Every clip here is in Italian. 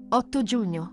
8 giugno.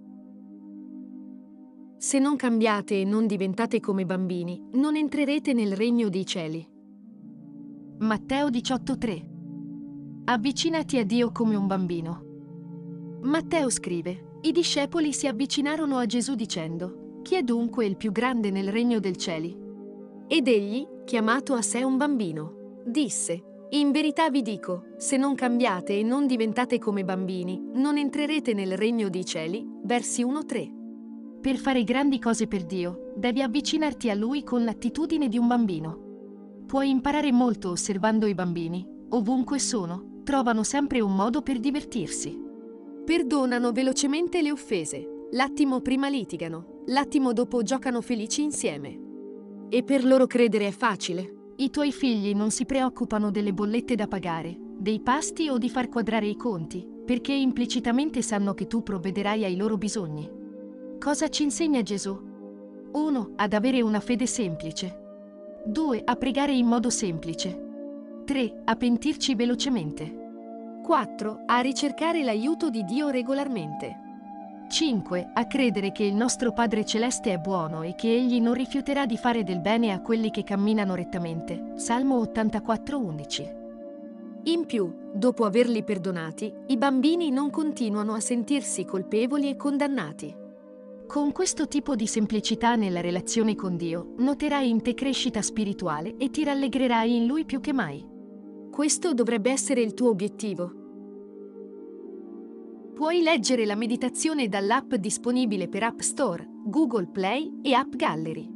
Se non cambiate e non diventate come bambini, non entrerete nel regno dei cieli. Matteo 18,3. Avvicinati a Dio come un bambino. Matteo scrive: i discepoli si avvicinarono a Gesù dicendo: chi è dunque il più grande nel regno del cieli? Ed egli, chiamato a sé un bambino, disse: in verità vi dico, se non cambiate e non diventate come bambini, non entrerete nel regno dei cieli. Versi 1-3. Per fare grandi cose per Dio, devi avvicinarti a Lui con l'attitudine di un bambino. Puoi imparare molto osservando i bambini. Ovunque sono, trovano sempre un modo per divertirsi. Perdonano velocemente le offese. L'attimo prima litigano, l'attimo dopo giocano felici insieme. E per loro credere è facile. I tuoi figli non si preoccupano delle bollette da pagare, dei pasti o di far quadrare i conti, perché implicitamente sanno che tu provvederai ai loro bisogni. Cosa ci insegna Gesù? 1. Ad avere una fede semplice. 2. A pregare in modo semplice. 3. A pentirci velocemente. 4. A ricercare l'aiuto di Dio regolarmente. 5. A credere che il nostro Padre Celeste è buono e che Egli non rifiuterà di fare del bene a quelli che camminano rettamente. Salmo 84:11. In più, dopo averli perdonati, i bambini non continuano a sentirsi colpevoli e condannati. Con questo tipo di semplicità nella relazione con Dio, noterai in te crescita spirituale e ti rallegrerai in Lui più che mai. Questo dovrebbe essere il tuo obiettivo. Puoi leggere la meditazione dall'app disponibile per App Store, Google Play e App Gallery.